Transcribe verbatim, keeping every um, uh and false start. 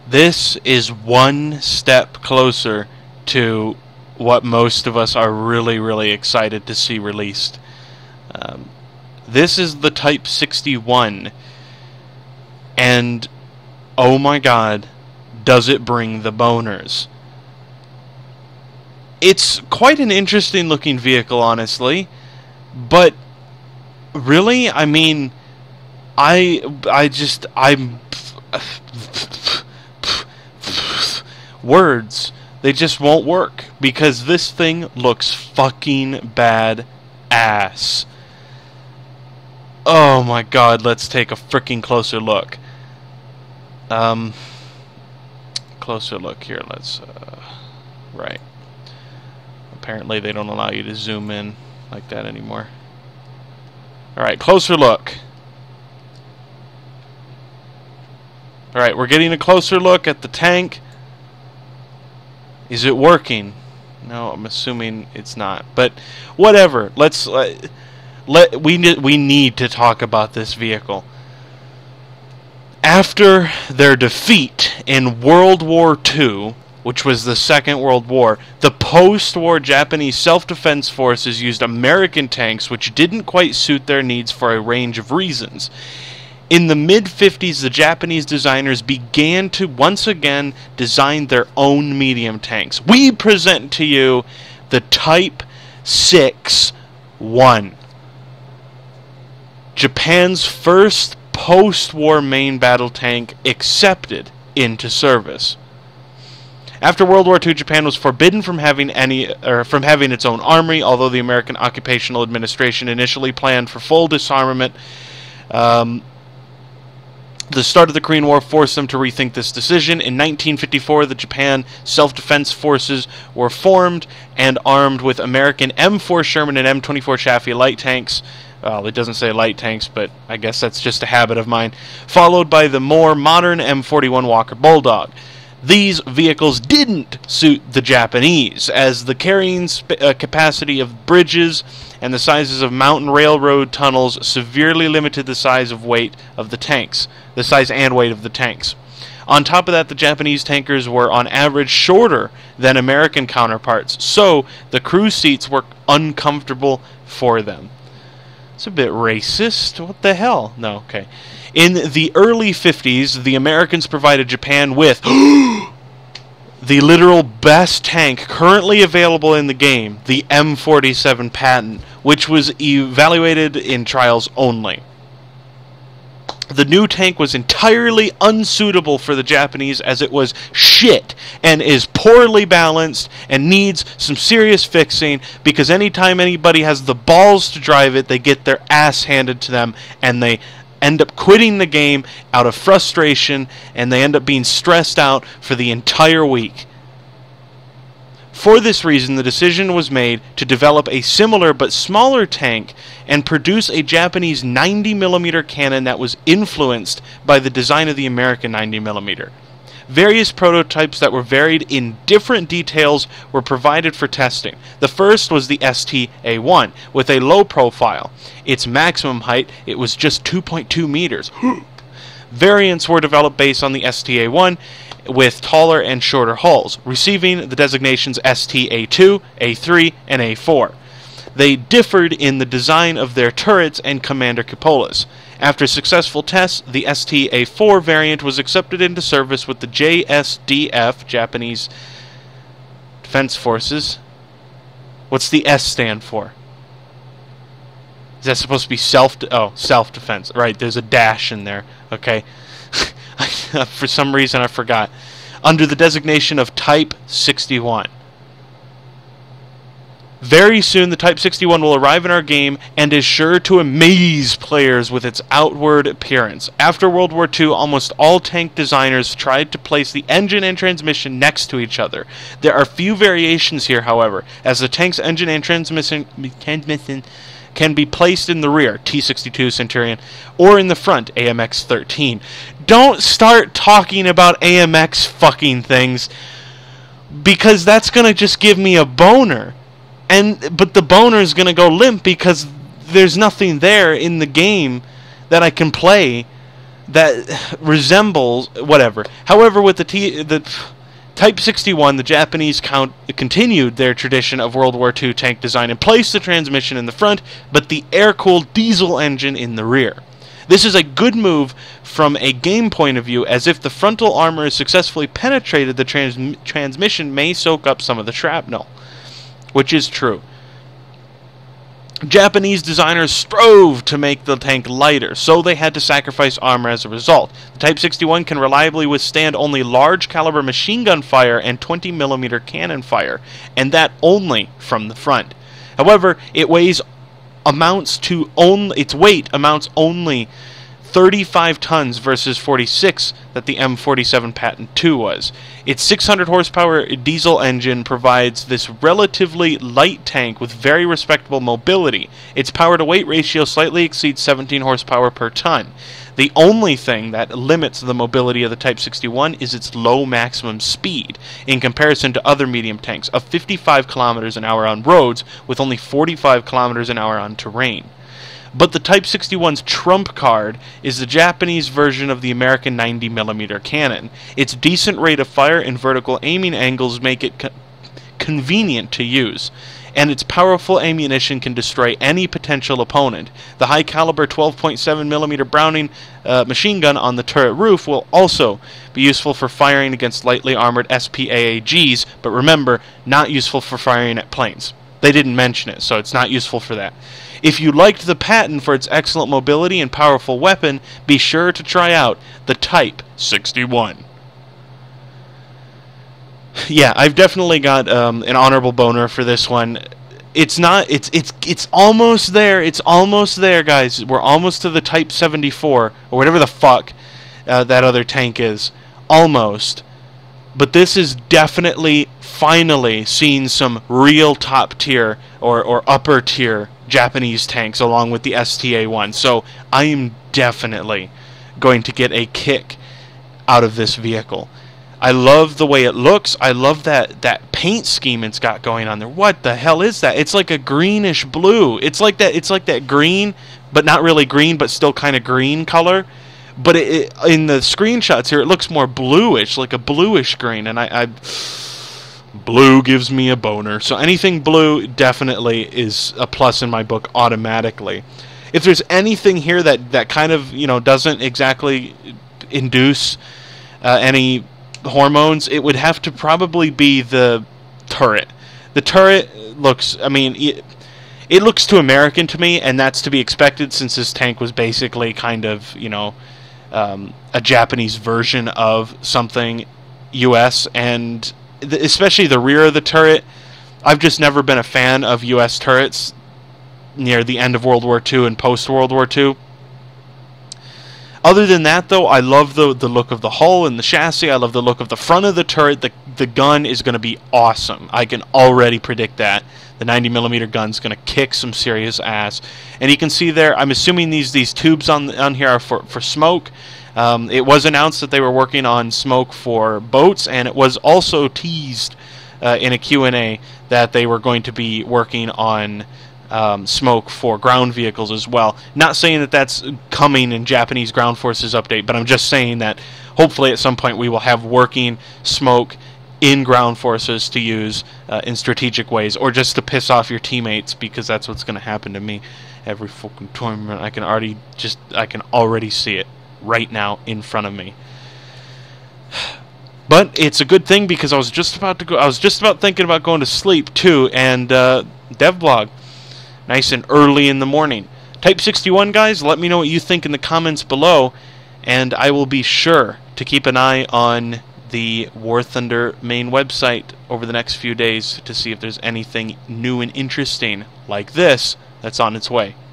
This is one step closer to what most of us are really, really excited to see released. Um, this is the Type sixty-one, and oh my god, does it bring the boners. It's quite an interesting looking vehicle, honestly, but really, I mean, I, I just, I'm, words, they just won't work, because this thing looks fucking bad ass. Oh my god, let's take a freaking closer look. Um, closer look here, let's, uh, right. Apparently they don't allow you to zoom in like that anymore. Alright, closer look. Alright, we're getting a closer look at the tank. Is it working? No, I'm assuming it's not. But whatever. Let's let, let we need we need to talk about this vehicle. After their defeat in World War Two, which was the Second World War, the post-war Japanese self-defense forces used American tanks which didn't quite suit their needs for a range of reasons. In the mid fifties, the Japanese designers began to once again design their own medium tanks. We present to you the Type sixty-one. Japan's first post-war main battle tank accepted into service. After World War Two, Japan was forbidden from having any, or from having its own army, although the American Occupational Administration initially planned for full disarmament. Um, the start of the Korean War forced them to rethink this decision. In nineteen fifty-four, the Japan Self-Defense Forces were formed and armed with American M four Sherman and M twenty-four Chaffee light tanks. Well, it doesn't say light tanks, but I guess that's just a habit of mine. Followed by the more modern M forty-one Walker Bulldog. These vehicles didn't suit the Japanese, as the carrying sp uh, capacity of bridges and the sizes of mountain railroad tunnels severely limited the size of weight of the tanks, the size and weight of the tanks. On top of that, the Japanese tankers were on average shorter than American counterparts, so the crew seats were uncomfortable for them. It's a bit racist. What the hell? No, okay. In the early fifties, the Americans provided Japan with the literal best tank currently available in the game, the M forty-seven Patton, which was evaluated in trials only. The new tank was entirely unsuitable for the Japanese, as it was shit and is poorly balanced and needs some serious fixing, because anytime anybody has the balls to drive it, they get their ass handed to them and they end up quitting the game out of frustration, and they end up being stressed out for the entire week. For this reason, the decision was made to develop a similar but smaller tank and produce a Japanese ninety millimeter cannon that was influenced by the design of the American ninety millimeter. Various prototypes that were varied in different details were provided for testing. The first was the S T A one, with a low profile. Its maximum height, it was just two point two meters. Variants were developed based on the S T A one, with taller and shorter hulls, receiving the designations S T A two, A three, and A four. They differed in the design of their turrets and commander cupolas. After successful tests, the S T A four variant was accepted into service with the J S D F, Japanese Defense Forces. What's the S stand for? Is that supposed to be self... Oh, self-defense. Right, there's a dash in there. Okay. For some reason, I forgot. Under the designation of Type sixty-one. Very soon, the Type sixty-one will arrive in our game and is sure to amaze players with its outward appearance. After World War Two, almost all tank designers tried to place the engine and transmission next to each other. There are few variations here, however, as the tank's engine and transmission can be placed in the rear, T sixty-two Centurion, or in the front, A M X thirteen. Don't start talking about A M X fucking things, because that's going to just give me a boner. And but the boner is going to go limp because there's nothing there in the game that I can play that resembles whatever. However, with the T, the Type sixty-one, the Japanese count, continued their tradition of World War Two tank design and placed the transmission in the front, but the air-cooled diesel engine in the rear. This is a good move from a game point of view, as if the frontal armor has successfully penetrated the trans transmission may soak up some of the shrapnel, which is true. Japanese designers strove to make the tank lighter, so they had to sacrifice armor as a result. The Type sixty-one can reliably withstand only large caliber machine gun fire and twenty millimeter cannon fire, and that only from the front. However, it weighs amounts to only its weight amounts only thirty-five tons versus forty-six that the M forty-seven Patton two was. Its six hundred horsepower diesel engine provides this relatively light tank with very respectable mobility. Its power-to-weight ratio slightly exceeds seventeen horsepower per ton. The only thing that limits the mobility of the Type sixty-one is its low maximum speed, in comparison to other medium tanks, of fifty-five kilometers an hour on roads, with only forty-five kilometers an hour on terrain. But the Type sixty-one's trump card is the Japanese version of the American ninety millimeter cannon. Its decent rate of fire and vertical aiming angles make it co convenient to use, and its powerful ammunition can destroy any potential opponent. The high-caliber twelve point seven millimeter Browning uh, machine gun on the turret roof will also be useful for firing against lightly armored S P A A Gs, but remember, not useful for firing at planes. They didn't mention it, so it's not useful for that. If you liked the Patton for its excellent mobility and powerful weapon, be sure to try out the Type sixty-one. Yeah, I've definitely got um, an honorable boner for this one. It's not. It's it's it's almost there. It's almost there, guys. We're almost to the Type seventy-four or whatever the fuck uh, that other tank is. Almost. But this is definitely, finally, seeing some real top tier or, or upper tier Japanese tanks along with the S T A one. So I am definitely going to get a kick out of this vehicle. I love the way it looks. I love that, that paint scheme it's got going on there. What the hell is that? It's like a greenish blue. It's like that, it's like that green, but not really green, but still kind of green color. But it, it, in the screenshots here, it looks more bluish, like a bluish green, and I, I, blue gives me a boner. So anything blue definitely is a plus in my book automatically. If there's anything here that, that kind of, you know, doesn't exactly induce uh, any hormones, it would have to probably be the turret. The turret looks, I mean, it, it looks too American to me, and that's to be expected since this tank was basically kind of, you know, Um, a Japanese version of something U S, and th especially the rear of the turret. I've just never been a fan of U S turrets near the end of World War Two and post-World War Two. Other than that, though, I love the, the look of the hull and the chassis. I love the look of the front of the turret. The, the gun is going to be awesome. I can already predict that. The ninety millimeter gun's going to kick some serious ass. And you can see there, I'm assuming these these tubes on on here are for, for smoke. Um, it was announced that they were working on smoke for boats, and it was also teased uh, in a Q and A that they were going to be working on um, smoke for ground vehicles as well. Not saying that that's coming in Japanese Ground Forces update, but I'm just saying that hopefully at some point we will have working smoke in ground forces to use uh, in strategic ways, or just to piss off your teammates, because that's what's going to happen to me every fucking tournament. I can already just I can already see it right now in front of me. But it's a good thing, because I was just about to go I was just about thinking about going to sleep too, and uh, devblog nice and early in the morning. Type sixty-one, guys, let me know what you think in the comments below, and I will be sure to keep an eye on the War Thunder main website over the next few days to see if there's anything new and interesting like this that's on its way.